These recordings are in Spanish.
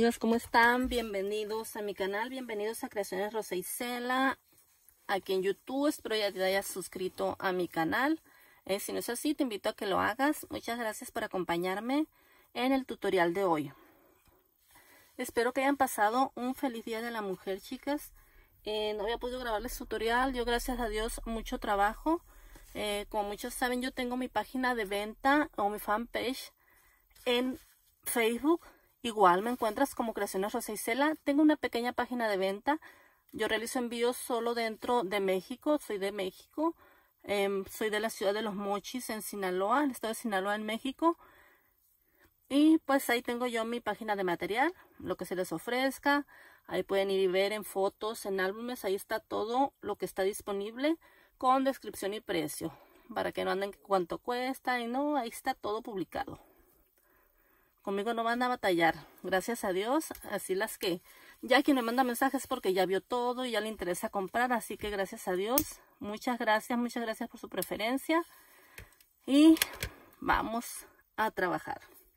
amigas, ¿cómo están? Bienvenidos a mi canal, bienvenidos a Creaciones Rosa Isela aquí en YouTube. Espero ya te hayas suscrito a mi canal. Si no es así, te invito a que lo hagas. Muchas gracias por acompañarme en el tutorial de hoy. Espero que hayan pasado un feliz día de la mujer, chicas. No había podido grabarles tutorial, yo gracias a Dios mucho trabajo. Como muchos saben, yo tengo mi página de venta o mi fanpage en Facebook. Igual me encuentras como Creaciones Rosa Isela. Tengo una pequeña página de venta. Yo realizo envíos solo dentro de México. Soy de México. Soy de la ciudad de Los Mochis en Sinaloa, el estado de Sinaloa en México. Y pues ahí tengo yo mi página de material, lo que se les ofrezca. Ahí pueden ir y ver en fotos, en álbumes. Ahí está todo lo que está disponible con descripción y precio. Para que no anden cuánto cuesta y no, ahí está todo publicado. Conmigo no van a batallar, gracias a Dios. Así las que ya quien me manda mensajes porque ya vio todo y ya le interesa comprar. Así que gracias a Dios, muchas gracias por su preferencia. Y vamos a trabajar.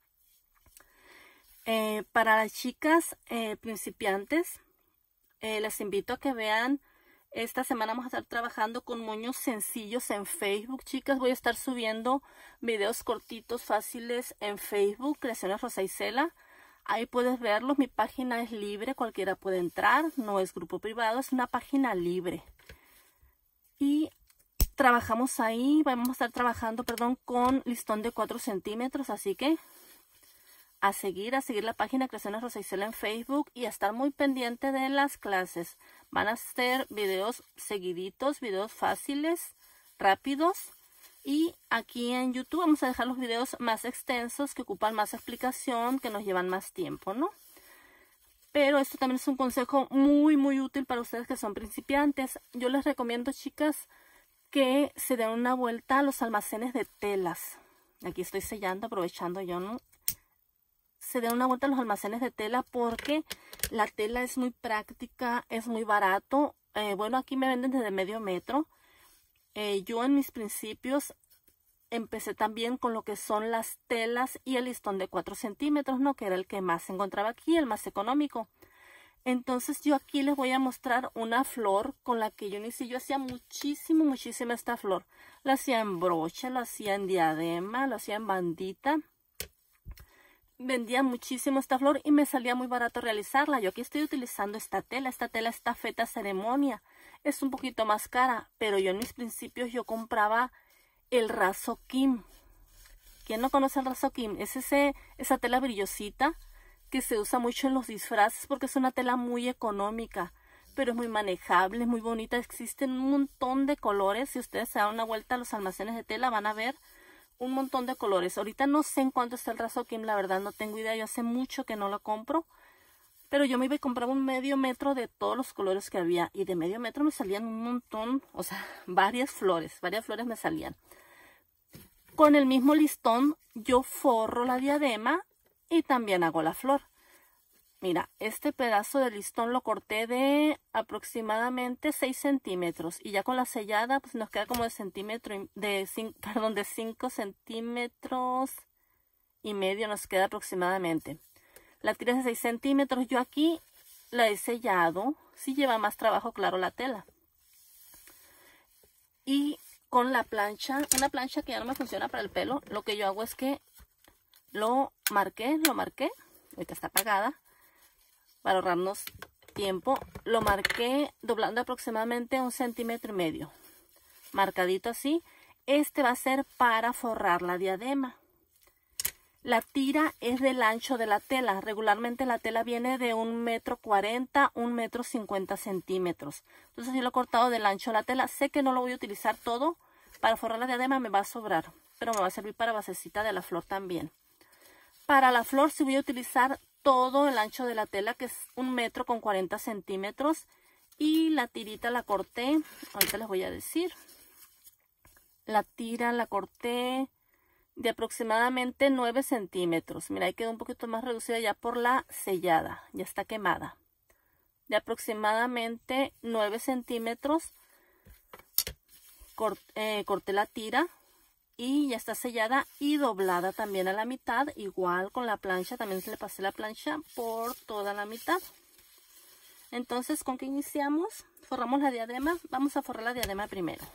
Para las chicas principiantes, les invito a que vean. Esta semana vamos a estar trabajando con moños sencillos en Facebook, chicas. Voy a estar subiendo videos cortitos, fáciles en Facebook, Creaciones Rosa Isela. Ahí puedes verlos. Mi página es libre, cualquiera puede entrar. No es grupo privado, es una página libre. Y trabajamos ahí, vamos a estar trabajando, con listón de 4 centímetros. Así que a seguir la página Creaciones Rosa Isela en Facebook y a estar muy pendiente de las clases. Van a ser videos seguiditos, videos fáciles, rápidos. Y aquí en YouTube vamos a dejar los videos más extensos que ocupan más explicación, que nos llevan más tiempo, ¿no? Pero esto también es un consejo muy útil para ustedes que son principiantes. Yo les recomiendo, chicas, que se den una vuelta a los almacenes de telas. Aquí estoy sellando, aprovechando yo, ¿no? Se den una vuelta a los almacenes de tela porque la tela es muy práctica, es muy barato. Bueno, aquí me venden desde medio metro. Yo en mis principios empecé también con lo que son las telas y el listón de 4 centímetros, ¿no? Que era el que más encontraba aquí, el más económico. Entonces yo aquí les voy a mostrar una flor con la que yo inicié. Yo hacía muchísima esta flor. La hacía en brocha, la hacía en diadema, la hacía en bandita. Vendía muchísimo esta flor y me salía muy barato realizarla. Yo aquí estoy utilizando esta tela está feta ceremonia. Es un poquito más cara, pero yo en mis principios yo compraba el raso Kim. ¿Quién no conoce el raso Kim? Es esa tela brillosita que se usa mucho en los disfraces porque es una tela muy económica, pero es muy manejable, es muy bonita. Existen un montón de colores. Si ustedes se dan una vuelta a los almacenes de tela van a ver un montón de colores. Ahorita no sé en cuánto está el raso Kim, la verdad no tengo idea. Yo hace mucho que no lo compro. Pero yo me iba a comprar un medio metro de todos los colores que había. Y de medio metro me salían un montón, o sea, varias flores me salían. Con el mismo listón yo forro la diadema y también hago la flor. Mira, este pedazo de listón lo corté de aproximadamente 6 centímetros. Y ya con la sellada pues nos queda como de 5 centímetros y medio nos queda aproximadamente. La tira es de 6 centímetros. Yo aquí la he sellado. Sí lleva más trabajo, claro, la tela. Y con la plancha, una plancha que ya no me funciona para el pelo, lo que yo hago es que lo marqué, ahorita está apagada. Para ahorrarnos tiempo, lo marqué doblando aproximadamente 1,5 centímetros. Marcadito así. Este va a ser para forrar la diadema. La tira es del ancho de la tela. Regularmente la tela viene de 1,40 m, 1,50 centímetros. Entonces yo lo he cortado del ancho de la tela. Sé que no lo voy a utilizar todo. Para forrar la diadema me va a sobrar, pero me va a servir para basecita de la flor también. Para la flor sí voy a utilizar todo el ancho de la tela, que es 1,40 centímetros. Y la tirita la corté, ahorita les voy a decir. La tira la corté de aproximadamente 9 centímetros. Mira, ahí quedó un poquito más reducida ya por la sellada, ya está quemada. De aproximadamente 9 centímetros corté la tira. y ya está sellada y doblada también a la mitad, igual con la plancha, también se le pasé la plancha por toda la mitad. Entonces, ¿con qué iniciamos? Forramos la diadema. Vamos a forrar la diadema primero.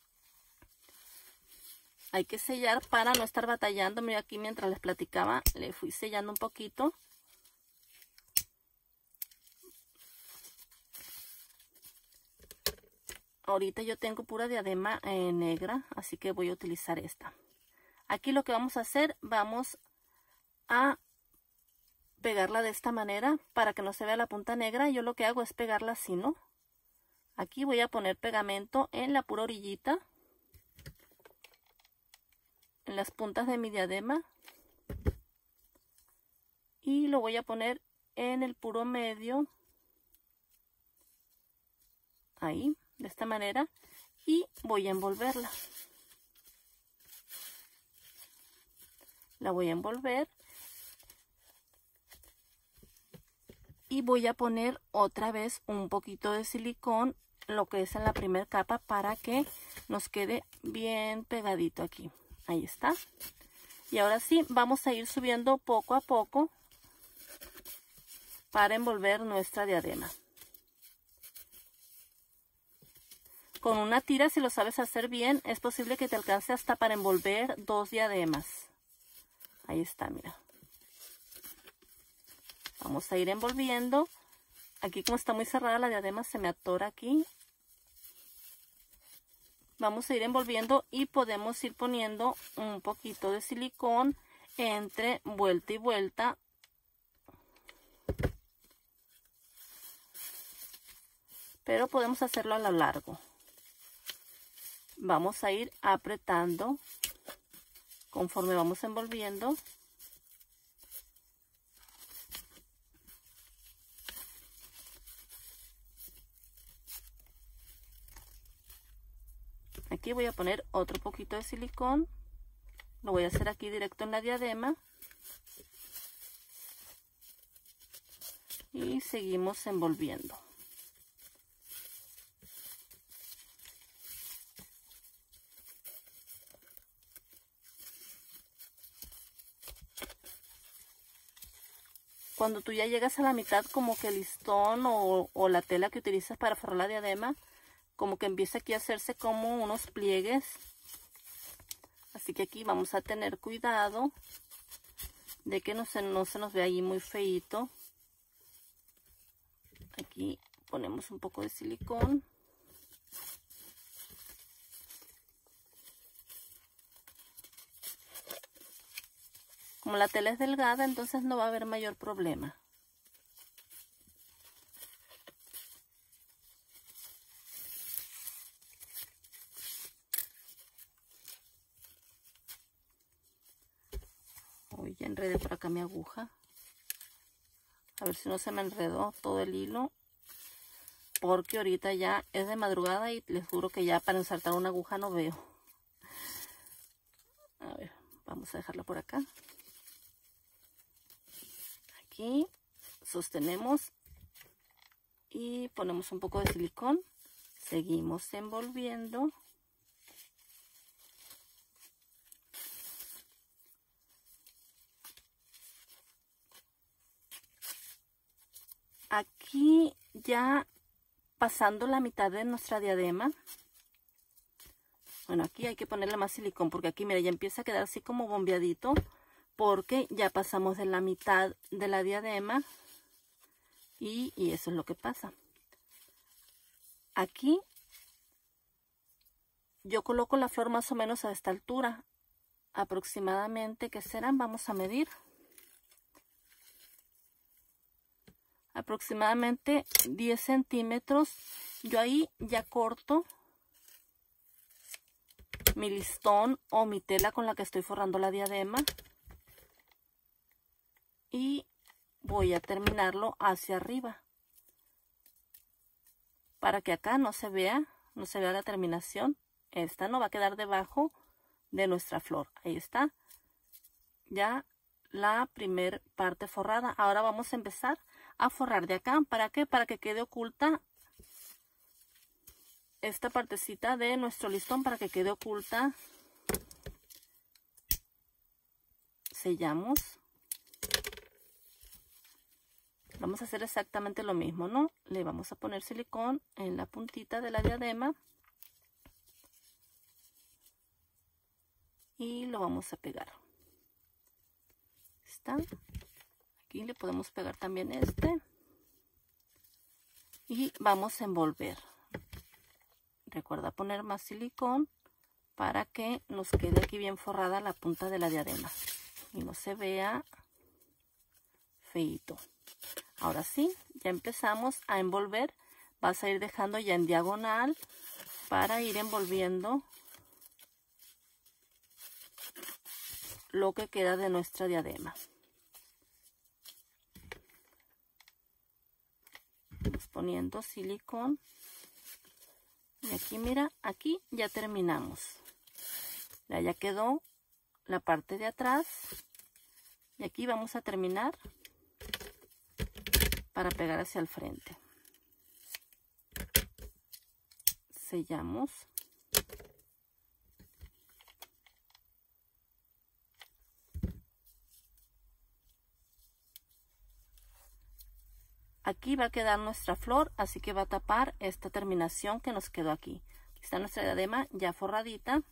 Hay que sellar para no estar batallando. Mira, aquí mientras les platicaba, le fui sellando un poquito. Ahorita yo tengo pura diadema negra, así que voy a utilizar esta. Aquí lo que vamos a hacer, vamos a pegarla de esta manera para que no se vea la punta negra. Yo lo que hago es pegarla así, ¿no? Aquí voy a poner pegamento en la pura orillita, en las puntas de mi diadema, y lo voy a poner en el puro medio, ahí, de esta manera, y voy a envolverla. La voy a envolver y voy a poner otra vez un poquito de silicón, lo que es en la primera capa, para que nos quede bien pegadito aquí. Ahí está. Y ahora sí, vamos a ir subiendo poco a poco para envolver nuestra diadema. Con una tira, si lo sabes hacer bien, es posible que te alcance hasta para envolver 2 diademas. Ahí está, mira. Vamos a ir envolviendo. Aquí como está muy cerrada la diadema, se me atora aquí. Vamos a ir envolviendo y podemos ir poniendo un poquito de silicón entre vuelta y vuelta. Pero podemos hacerlo a lo largo. Vamos a ir apretando conforme vamos envolviendo. Aquí voy a poner otro poquito de silicón. Lo voy a hacer aquí directo en la diadema. Y seguimos envolviendo. Cuando tú ya llegas a la mitad, como que el listón o la tela que utilizas para forrar la diadema, como que empieza aquí a hacerse como unos pliegues. Así que aquí vamos a tener cuidado de que no se nos vea ahí muy feíto. Aquí ponemos un poco de silicón. Como la tela es delgada, entonces no va a haber mayor problema. Uy, ya enredé por acá mi aguja. A ver si no se me enredó todo el hilo. Porque ahorita ya es de madrugada y les juro que ya para ensartar una aguja no veo. A ver, vamos a dejarla por acá. Aquí sostenemos y ponemos un poco de silicón. Seguimos envolviendo. Aquí ya pasando la mitad de nuestra diadema. Bueno, aquí hay que ponerle más silicón porque aquí, mira, ya empieza a quedar así como bombeadito. Porque ya pasamos de la mitad de la diadema y eso es lo que pasa. Aquí yo coloco la flor más o menos a esta altura. Aproximadamente, ¿qué serán? Vamos a medir. Aproximadamente 10 centímetros. Yo ahí ya corto mi listón o mi tela con la que estoy forrando la diadema. Y voy a terminarlo hacia arriba para que acá no se vea la terminación. Esta no va a quedar debajo de nuestra flor. Ahí está ya la primer parte forrada. Ahora vamos a empezar a forrar de acá. ¿Para qué? Para que quede oculta esta partecita de nuestro listón, para que quede oculta sellamos. Vamos a hacer exactamente lo mismo, ¿no? Le vamos a poner silicón en la puntita de la diadema. Y lo vamos a pegar. ¿Está? Aquí le podemos pegar también este. Y vamos a envolver. Recuerda poner más silicón para que nos quede aquí bien forrada la punta de la diadema. Y no se vea feito. Ahora sí, ya empezamos a envolver. Vas a ir dejando ya en diagonal para ir envolviendo lo que queda de nuestra diadema. Vamos poniendo silicón. Y aquí, mira, aquí ya terminamos. Ya quedó la parte de atrás. Y aquí vamos a terminar para pegar hacia el frente. Sellamos. Aquí va a quedar nuestra flor, así que va a tapar esta terminación que nos quedó aquí. Aquí está nuestra diadema ya forradita.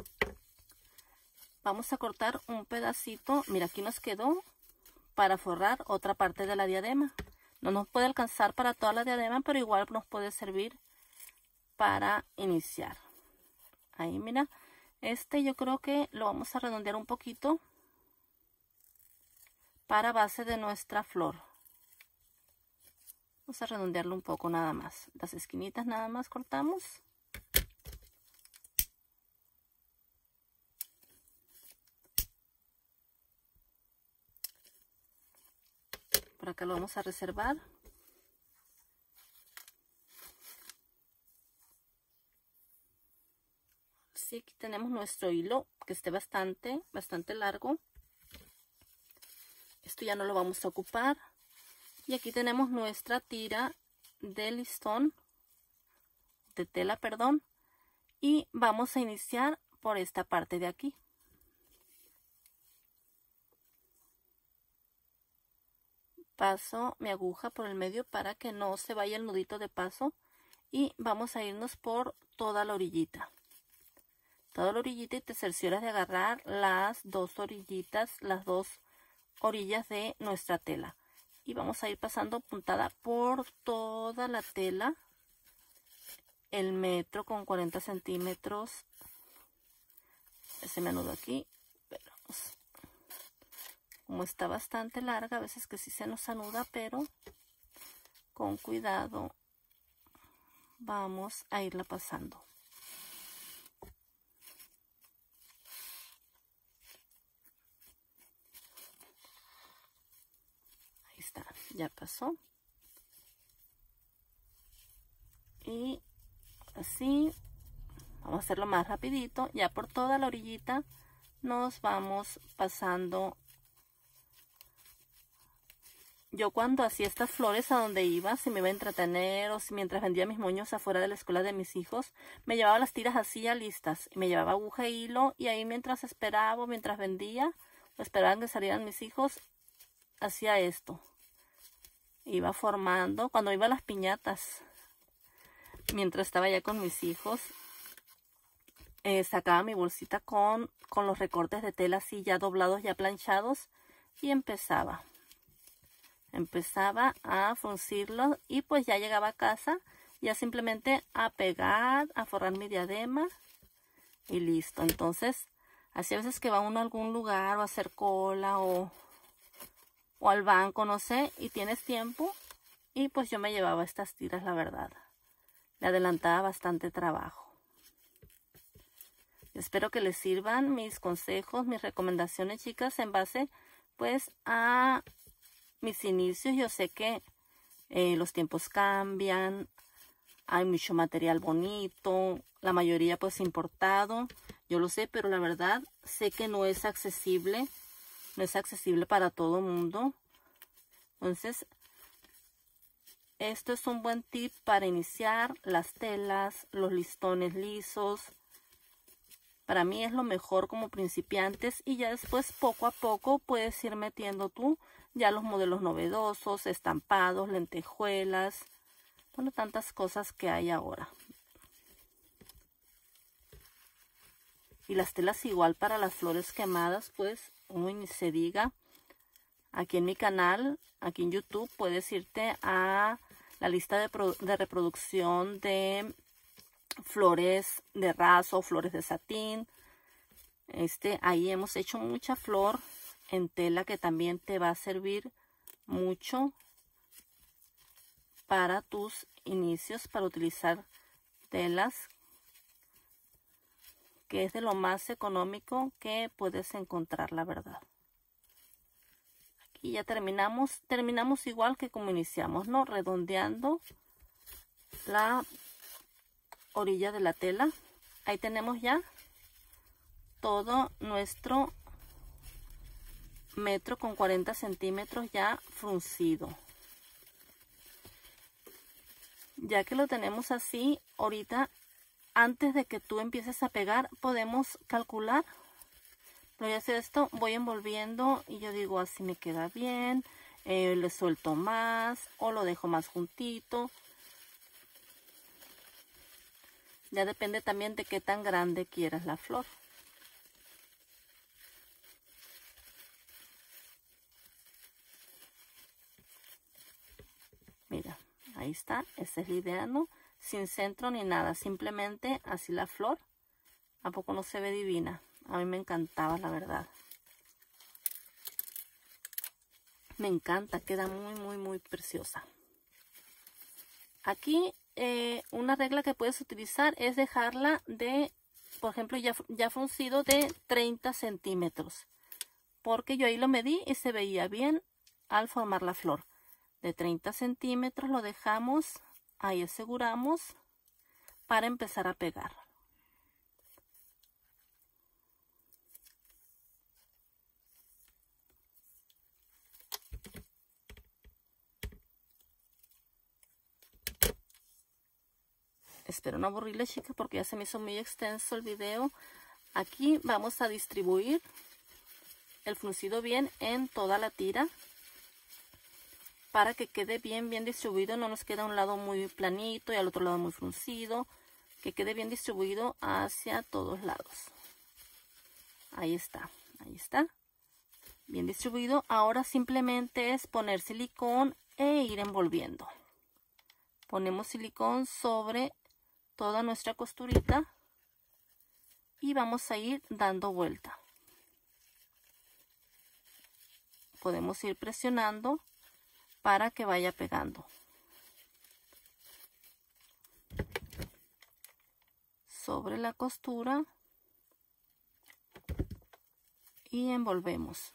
Vamos a cortar un pedacito. Mira, aquí nos quedó para forrar otra parte de la diadema. No nos puede alcanzar para toda la diadema, pero igual nos puede servir para iniciar. Ahí, mira. Yo creo que lo vamos a redondear un poquito para base de nuestra flor. Vamos a redondearlo un poco nada más. Las esquinitas nada más cortamos. Por acá lo vamos a reservar. Sí, aquí tenemos nuestro hilo que esté bastante largo. Esto ya no lo vamos a ocupar. Y aquí tenemos nuestra tira de listón, de tela, perdón. Y vamos a iniciar por esta parte de aquí. Paso mi aguja por el medio para que no se vaya el nudito de paso. Y vamos a irnos por toda la orillita. Toda la orillita, y te cercioras de agarrar las dos orillitas, las dos orillas de nuestra tela. Y vamos a ir pasando puntada por toda la tela. El metro con 40 centímetros. Ese menudo aquí. Pero como está bastante larga, a veces que sí se nos anuda, pero con cuidado vamos a irla pasando. Ya pasó. Y así vamos a hacerlo más rapidito. Ya por toda la orillita nos vamos pasando. Yo cuando hacía estas flores a donde iba, si me iba a entretener o si mientras vendía mis moños afuera de la escuela de mis hijos, me llevaba las tiras así ya listas. Y me llevaba aguja e hilo, y ahí mientras esperaba o mientras vendía o esperaban que salieran mis hijos, hacía esto. Iba formando, cuando iba a las piñatas, mientras estaba ya con mis hijos, sacaba mi bolsita con los recortes de tela así ya doblados, ya planchados, y empezaba a fruncirlo, y pues ya llegaba a casa, ya simplemente a pegar, a forrar mi diadema, y listo. Entonces, así a veces que va uno a algún lugar, o a hacer cola, o al banco, no sé, y tienes tiempo, y pues yo me llevaba estas tiras, la verdad. Le adelantaba bastante trabajo. Espero que les sirvan mis consejos, mis recomendaciones, chicas, en base pues a mis inicios. Yo sé que los tiempos cambian, hay mucho material bonito, la mayoría pues importado, yo lo sé, pero la verdad sé que no es accesible para todo el mundo. Entonces, esto es un buen tip para iniciar las telas, los listones lisos. Para mí es lo mejor como principiantes, y ya después poco a poco puedes ir metiendo tú ya los modelos novedosos, estampados, lentejuelas, bueno, tantas cosas que hay ahora. Y las telas igual para las flores quemadas, pues, uy, ni se diga. Aquí en mi canal, aquí en YouTube, puedes irte a la lista de reproducción de flores de raso, flores de satín. Ahí hemos hecho mucha flor en tela que también te va a servir mucho para tus inicios, para utilizar telas, que es de lo más económico que puedes encontrar, la verdad. Aquí ya terminamos igual que como iniciamos, ¿no? Redondeando la orilla de la tela. Ahí tenemos ya todo nuestro 1,40 centímetros ya fruncido. Ya que lo tenemos así, ahorita, antes de que tú empieces a pegar, podemos calcular. Voy a hacer esto, voy envolviendo y yo digo, así me queda bien, le suelto más o lo dejo más juntito. Ya depende también de qué tan grande quieras la flor. Mira, ahí está, esa es la idea, ¿no? Sin centro ni nada, simplemente así la flor. ¿A poco no se ve divina? A mí me encantaba, la verdad. Me encanta, queda muy preciosa. Aquí una regla que puedes utilizar es dejarla de, por ejemplo, ya fruncido de 30 centímetros. Porque yo ahí lo medí y se veía bien al formar la flor. De 30 centímetros lo dejamos, ahí aseguramos, para empezar a pegar. Espero no aburrirles, chicas, porque ya se me hizo muy extenso el video. Aquí vamos a distribuir el fruncido bien en toda la tira, para que quede bien distribuido. No nos queda un lado muy planito y al otro lado muy fruncido. Que quede bien distribuido hacia todos lados. Ahí está, bien distribuido. Ahora simplemente es poner silicón e ir envolviendo. Ponemos silicón sobre toda nuestra costurita y vamos a ir dando vuelta. Podemos ir presionando para que vaya pegando. Sobre la costura y envolvemos.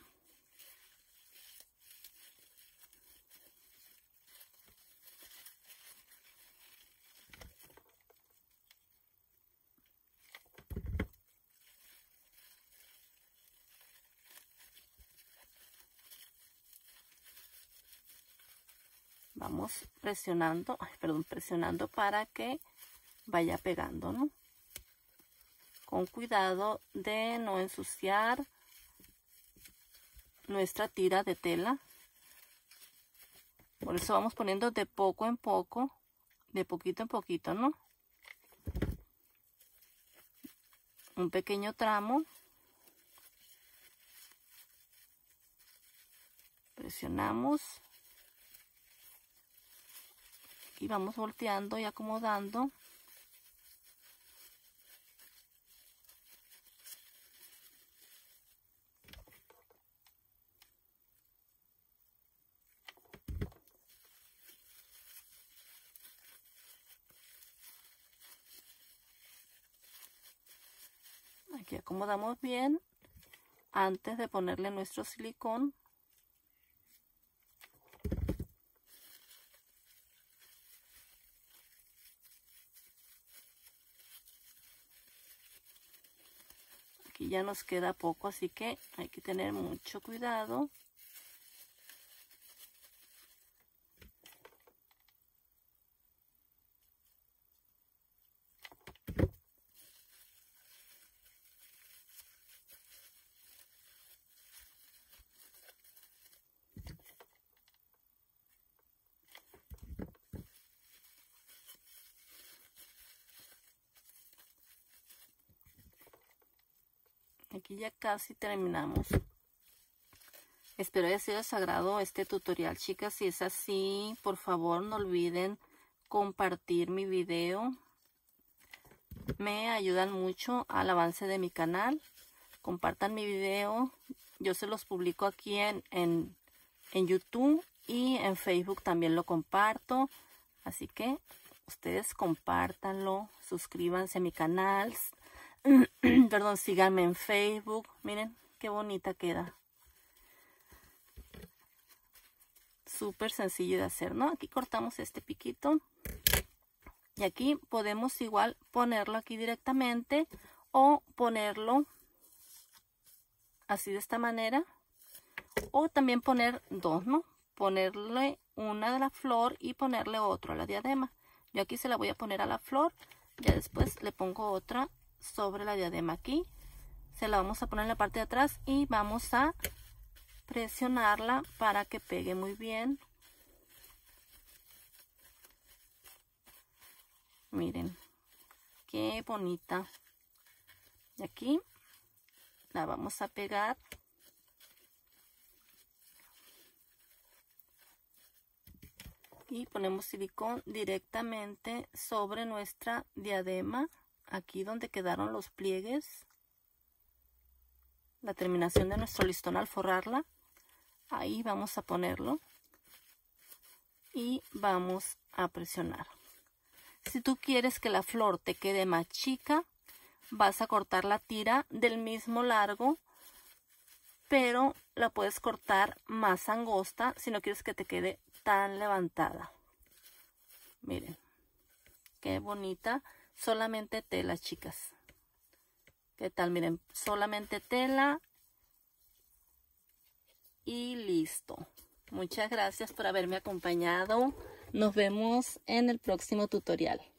Vamos presionando, presionando para que vaya pegando, ¿no? Con cuidado de no ensuciar nuestra tira de tela. Por eso vamos poniendo de poco en poco, de poquito en poquito, ¿no? Un pequeño tramo. Presionamos. Y vamos volteando y acomodando. Aquí acomodamos bien antes de ponerle nuestro silicón. Aquí ya nos queda poco, así que hay que tener mucho cuidado. Aquí ya casi terminamos. Espero haya sido de su agrado este tutorial, chicas. Si es así, por favor no olviden compartir mi video. Me ayudan mucho al avance de mi canal. Compartan mi video. Yo se los publico aquí en YouTube y en Facebook también lo comparto. Así que ustedes compártanlo. Suscríbanse a mi canal. Perdón, síganme en Facebook. Miren qué bonita queda. Súper sencillo de hacer, ¿no? Aquí cortamos este piquito. Y aquí podemos igual ponerlo aquí directamente o ponerlo así de esta manera. O también poner dos, ¿no? Ponerle una de la flor y ponerle otro a la diadema. Yo aquí se la voy a poner a la flor. Ya después le pongo otra sobre la diadema aquí. Se la vamos a poner en la parte de atrás y vamos a presionarla para que pegue muy bien. Miren, qué bonita. Y aquí la vamos a pegar. Y ponemos silicón directamente sobre nuestra diadema. Aquí donde quedaron los pliegues. La terminación de nuestro listón al forrarla. Ahí vamos a ponerlo. Y vamos a presionar. Si tú quieres que la flor te quede más chica, vas a cortar la tira del mismo largo, pero la puedes cortar más angosta si no quieres que te quede tan levantada. Miren, qué bonita. Solamente tela, chicas. ¿Qué tal? Miren, solamente tela y listo. Muchas gracias por haberme acompañado. Nos vemos en el próximo tutorial.